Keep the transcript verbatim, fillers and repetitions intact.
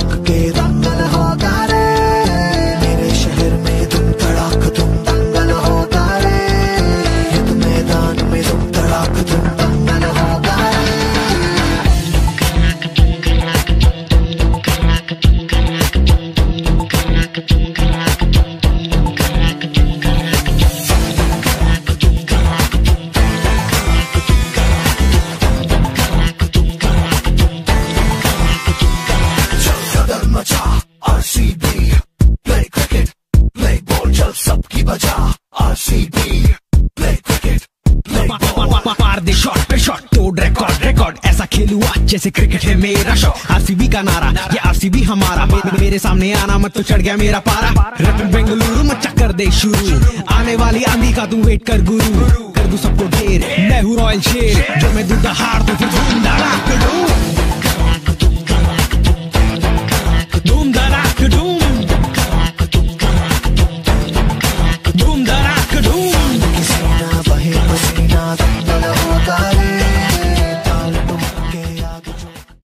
चमक के दंगल होगा रे, मेरे शहर में तुम तड़ाक तुम दंगल होगा रे, युद्ध मैदान में तुम तड़ाक तुम दंगल होगा रे। RCB play cricket play ball, चल सबकी बजा RCB play cricket play ball. पार दे शॉट पे शॉट, तोड़ रिकॉर्ड रिकॉर्ड, ऐसा खेलू आज जैसे क्रिकेट है मेरा शौक। आरसीबी का नारा, ये आरसीबी हमारा, मेरे सामने आना मत तो चढ़ गया मेरा पारा। रैप बेंगलुरु मत चक्कर दे शुरू, आने वाली आंधी का तू वेट कर गुरु, कर दूं सबको ढेर, मैं हूँ रॉयल शेर, जो मैं दूं हार तो फिर धूम धड़ाक दूं।